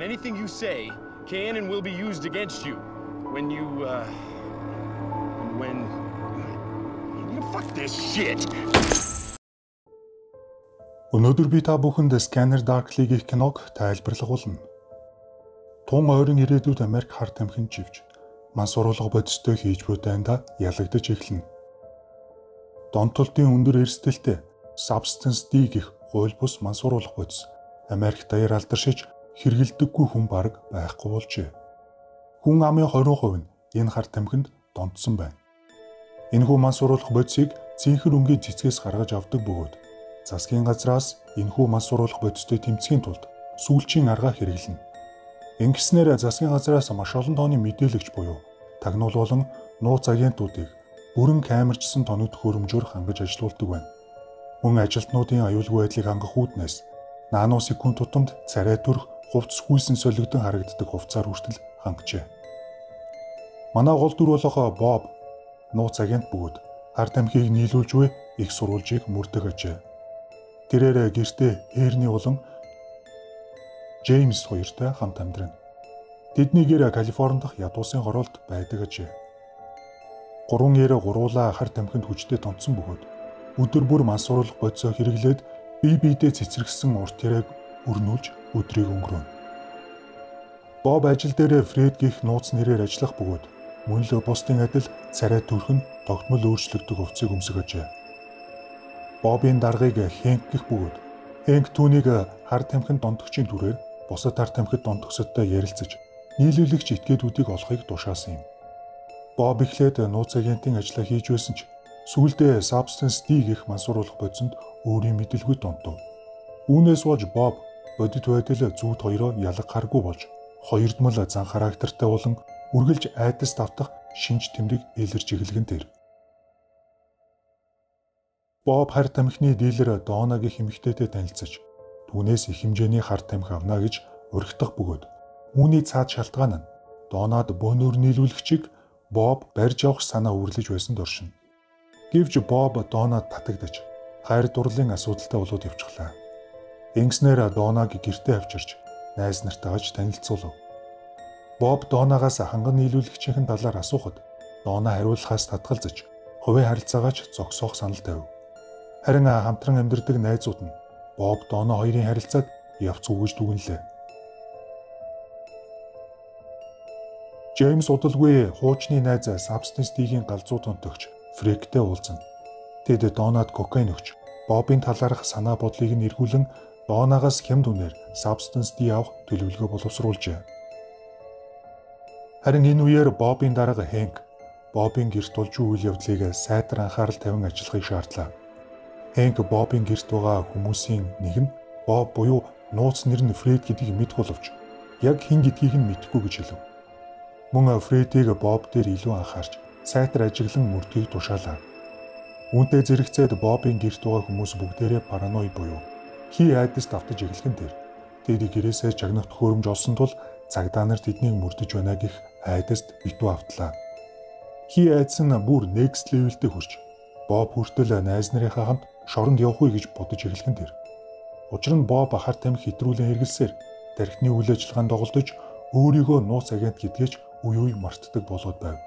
anything you say can and will be used against you. When fuck this shit. Өнөөдөр би та бүхэнд Scanner Darkly гэх киног тайлбарлуулна. Тун ойрын ирээдүйд Америк хар тамхинд живж, мансууруулга бодистой хийж буй дайнда ялагдаж эхэлнэ. Донтолтын өндөр эрсдэлтэй Substance D гэх хууль бус мансууруулга бодис Америк даяар алдаршиж хэрэгэлдэггүй хүн бараг байхгүй болжээ. Хүн амын 20% нь энэ хар тамхинд донтсон байна. Энэхүү мансууруулга бодисыг цэнхэр өнгийн цэцгээс гаргаж авдаг бөгөөд засгийн газраас энэхүү мансууруулга бодистой тэмцэхийн тулд сүүлчийн арга хэрэглэнэ. Ингэснээр засгийн газраас маш олон тооны мэдээлэгч буюу тагнуул болон нууц агентуудыг бүрэн камерчсан тоног төхөөрөмжөөр хангаж ажилуулдаг байна. Мөн ажилтнуудын аюулгүй байдлыг хангах үүднээс наносекунд тутамд царай төрх хувцас хүйсэн солигдсон харагддаг хувцаар хүртэл хангажээ. Манай гол дүр болох Боб нууц агент бөгөөд хар тамхиг нийлүүлж буй их сурвалжийг мөрдөх ажээ. Тэрээр гэртээ Эрни болон Джеймс хоёртой хамт амьдрана. Тэдний гэр Калифорни дахь ядуусын хороолт байдаг ажээ. Гурван эр гуруула хар тамхинд хүчтэй тонцсон бөгөөд өдөр бүр мансууруулга бодисоо хэрэглээд бие биедээ цэцэрэгсэн урт яриаг өрнүүлж өдрийг өнгөрөөнө. Боб ажил дээр Фред гэх нууц нэрээр ажиллах бөгөөд мөн л бусдын адил царай төрхөн тогтмол өөрчлөгдөх хувцсыг өмсөх ажээ. Бобын даргыг Хэнк гэх бөгөөд Хэнк түүнийг хар тамхинд донтогчийн түрээр бусад хар тамхид донтогчдод ярилцаж нийлүүлэгч этгээдүүдийг олохыг тушаасан юм. Боб эхлээд нууц агентийн ажлаа хийж байсан ч сүүлдээ Substance D гэх мансууруулга бодисонд өөрийн мэдлэгүүд донтов. Үүнээс болж Боб бодит байдал зүйд хоёроо ялах харгүй болж хоёрдмол зан характертай болон үргэлж айдас давтах шинж тэмдэг илэрч эхлэгэн дээр. Боб хар тамхины дилер Дона гэх эмэгтэйтэй танилцаж түүнээс их хэмжээний хар тамхи авна гэж уригдах бөгөөд үүний цаад шалтгаан нь Донад бөөнөр нийлүүлэгчийг Боб барьж авах санаа үрлэж байсанд оршино. Гэвч Боб Донад татагдаж хайр дурлалын асуудалтай болоод явчихлаа. Ингэснээр Донаг гэртээ авчирч найз нартайгаж танилцуулав. Боб Донагаас ханган нийлүүлэгчийн талаар асуухад Дона хариулахаас татгалзаж хувийн харилцаагаач зогсоох санал тавив. Харин хамтран амьдардаг найзууд нь Боб Дона хоёрын харилцааг явц үгэж дүгнэлээ. Джеймс удалгүй хуучны найз Substance D-ийн галзуу тонтогч Фрэгтэй уулзна. Тэд Донад кокаин өгч Бобын талаарх санаа бодлыг нь эргүүлэн Донагаас хямд үнээр Substance D авах төлөвлөгөө боловсруулжээ. Харин энэ үеэр Бобын дарга Хэнк Бобын гэрт болж үйл явдлыг сайтар анхаарал тавин ажиллахыг шаардлаа. Хэнк Бобын гэрт байгаа хүмүүсийн нэг нь Боб буюу нууц нэр нь Фред гэдгийг мэдэх боловч яг хэн гэдгийг нь мэдэхгүй гэж хэлв. Мөн Фредийг Боб дээр илүү анхаарч сайтар ажиглан мөрдгийг тушаалаа. Үүнтэй зэрэгцээд Бобын гэрт байгаа хүмүүс бүгдээрээ параноид буюу хий айдас давтаж эхлэхэн дээр тэд гэрээсээ жагнах төхөөрөмж олсон тул цагдаа нар тэднийг мөрдөж байна гэх айдаст битүү автлаа. Хий айдас нь бүр next level-тэй хүрч Боб хүртэл найз нарынхаа хамт шоронд явах уу гэж бодож эхлэхэн дээр. Учир нь Боб хар тамхи хэтрүүлэн хэрэглэсээр тархины үйл ажиллагаанд доголдож өөрийгөө нууц агент гэдгээч үе үе мартдаг болоод байв.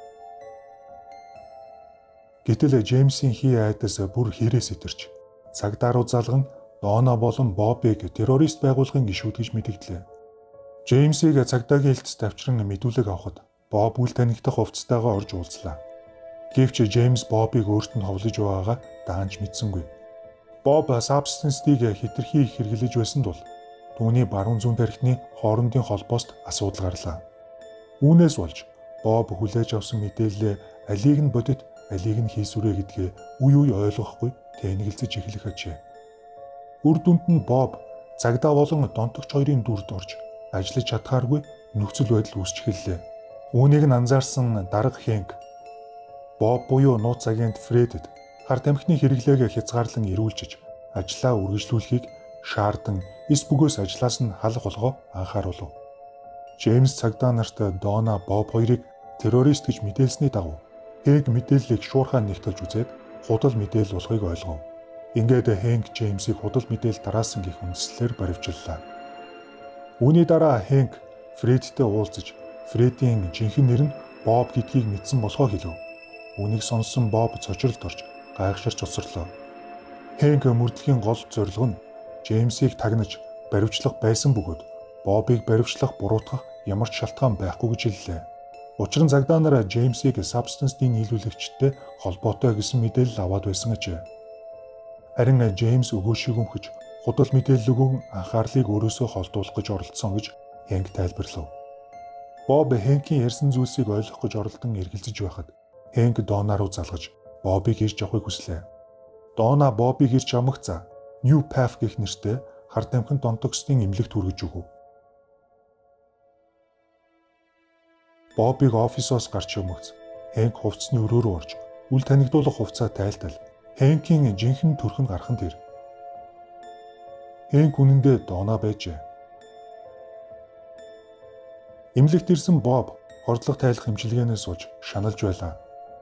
Гэтэл Джеймсийн хий айдас бүр хэрээс итэрч цагдаа руу залган Дона болон Бобыг террорист байгууллагын гишүүд гэж мэдэгдлээ. Джеймсийг цагдаагийн хэлцэд авчран мэдүүлэг авахад Боб үл танигдах хувцастайгаа орж уулзлаа. Гэвч Джеймс Бобыг өөрт нь ховлож байгаагаа даанч мэдсэнгүй. Боб Substance D-г хэтэрхий их хэрэглэж байсан тул түүний баруун зүүн тархины хоорондын холбоост асуудал гарлаа. Үүнээс болж Боб хүлээж авсан мэдээлэл алийг нь бодит, алийг нь хийсвэрэ гэдгээ үе үе ойлгохгүй тэнэгэлзэж эхлэх ажээ. Үр дүнд нь Боб цагдаа болон донтогч хоёрын дүрд орж ажиллаж чадхааргүй нөхцөл байдал үүсч эхэллээ. Үүнийг нь анзаарсан дарга Хэнк Боб буюу нууц агент Фредэд хар тамхины хэрэглээг хязгаарлан эрүүлжиж ажлаа үргэлжлүүлэхийг шаардсан эс бөгөөс ажлаас нь халах болгоо анхааруулв. Джеймс цагдаа нарт Дона Боб хоёрыг террорист гэж мэдээлсний дагуу Хэнк мэдээллийг шуурхай нэгтэлж үзээд худал мэдээлэл болохыг ойлгов. Ингээд Хэнк Джеймсийг худал мэдээлэл дараасан гэх үндслээр баривчлалаа. Үүний дараа Хэнк Фредтэй уулзаж Фредийн жинхэнэ нэр нь Боб гэдгийг мэдсэн болохоо хэлв. Үүнийг сонссон Боб цочролд орж гайхширч улсрлоо. Хэнк мөрдлөгийн гол зорилго нь Джеймсийг тагнаж баривчлах байсан бөгөөд Бобыг баривчлах буруутгах ямар ч шалтгаан байхгүй гэж хэллээ. Учир нь цагдаа нар Джеймсийг Substance-ийн нийлүүлэгчтэй холбоотой гэсэн мэдээлэл аваад байсан ажээ. Харин Джеймс өгөөшийг өмхөж худал мэдээлэл өгөн анхаарлыг өөрөөсөө холдуулах гэж оролдсон гэж Хэнк тайлбарлав. Боб Хэнкийн ярьсан зүйлсийг ойлгох гэж оролдон эргэлзэж байхад Хэнк Дона руу залгаж Бобыг ирж авахыг хүслээ. Дона Бобыг ирж амгацаа New Path гэх нэртэй хар тамхин донтогсдын эмнэлэгт хүргэж өгөв. Бобыг офисоос гарч өмгц Хэнк хувцсны өрөө рүү орж үл танигдуулах хувцас тайлтал Хэнкийн жинхэнэ төрхөнд гархан тэр. Хэнк үнэндээ Дона байжээ. Эмнэлэгт ирсэн Боб хордлого тайлах эмчилгээнээс сууж шаналж байлаа.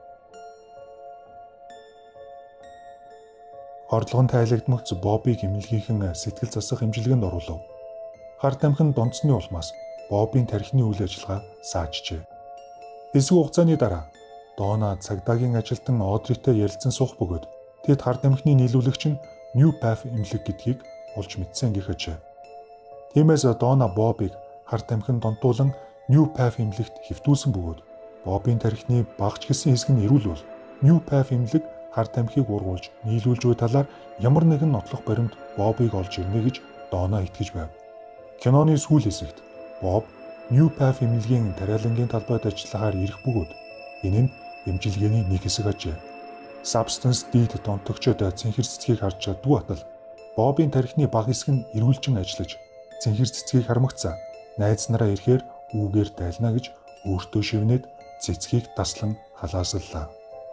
Хордлого нь тайлагдмагц Бобыг эмнэлгийнхэн сэтгэл засах эмчилгээнд оруулав. Хар тамхин донцны улмаас Бобын тархины үйл ажиллагаа саажжээ. Хэсэг хугацааны дараа Дона цагдаагийн ажилтан Одритэй ярилцсан суух бөгөөд тэд хар тамхины нийлүүлэгч нь New Path эмнэлэг гэдгийг олж мэдсэн гэх ажээ. Тиймээс Дона Бобыг хар тамхин донтуулан New Path эмнэлэгт хэвтүүлсэн бөгөөд Бобын тархины багч гэсэн хэсэг нь эрүүл бол New Path эмнэлэг хар тамхиг ургуулж нийлүүлж буй талаар ямар нэгэн нотлох баримт Бобыг олж ирнэ гэж Дона итгэж байв. Киноны сүүл хэсэгт Боб New Path эмнэлгийн тариалангийн талбайд ажиллахаар ирэх бөгөөд энэ нь эмчилгээний нэг хэсэг ажээ. Substance D-д донтогчдод цэнхэр цэцгийг харж чаддгүй атал Бобын тархины баг хэсэг нь эрүүлжин ажиллаж цэнхэр цэцгийг хармагцаа найз нараа ирэхээр үүгээр дайлна гэж өөртөө шивнээд цэцгийг таслан халаасаллаа.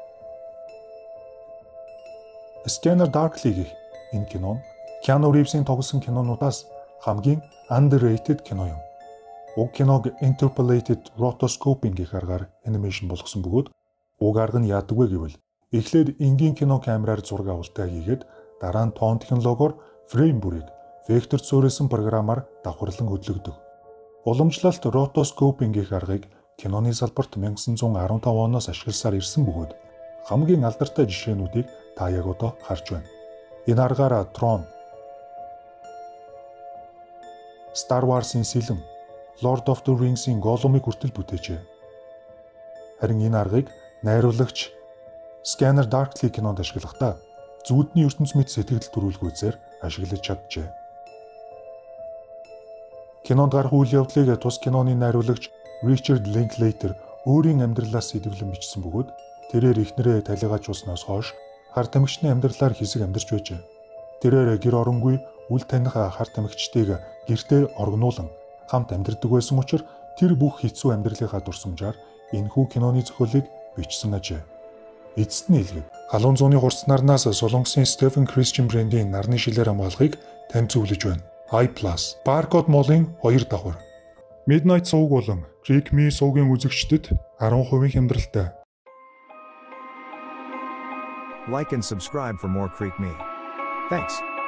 Scanner Darkly гэх энэ кино нь Keanu Reeves-ийн тоглосон кинонуудаас хамгийн underrated кино юм. Уг киног Interpolated Rotoscoping гэх аргаар анимашн болгосон бөгөөд уг арга нь яадаг вэ гэвэл эхлээд энгийн кино камераар зураг авалтаа хийгээд дараа нь тоон технологиор фрейм бүрийг вектор суурилсан програмаар давхарлан хөдлөгдөв. Уламжлалт Rotoscoping гэх аргыг киноны салбарт 1915 оноос ашигласаар ирсэн бөгөөд хамгийн алдартай жишээнүүдийг та яг одоо харж байна. Энэ аргаар Tron, Star Wars-ийн Сэлэм, Lord of the Rings-ийн Gollum-ыг хүртэл бүтээжээ. Харин энэ аргыг найруулагч Scanner Darkly кинонд ашиглахдаа зүудний ертөнц мэт сэтгэл төрүүлгүйцээр ашиглаж чаджээ. Кинонд гарах үйл явдлыг тус киноны найруулагч Richard Linklater өөрийн амьдралаас сэдвлэн бичсэн бөгөөд тэрээр эхнэрээ талигажуулснаас хойш хар тамхичны амьдралаар хэсэг амьдарч байжээ. Тэрээр гэр оронгүй үл таних хар тамхичтыг гэртээ оргнуулан хамт амьдардаг байсан учраас тэр бүх хэцүү амьдралынхаа дурсамжаар энэхүү киноны зохиолыг бичсэн ажээ. Эцэст нь хэлгээд халуун зууны хурц нарнаас Солонгосын Stephen Christian брендийн нарны шилээр хамгаалахыг танд зөвлөж байна. I+, Barcode Mall-ын 2 давхар. Midnight сувг болон Creek Me сувгийн үзэгчдэд 10% хямдралтай. Like and subscribe for more Creek Me. Thanks.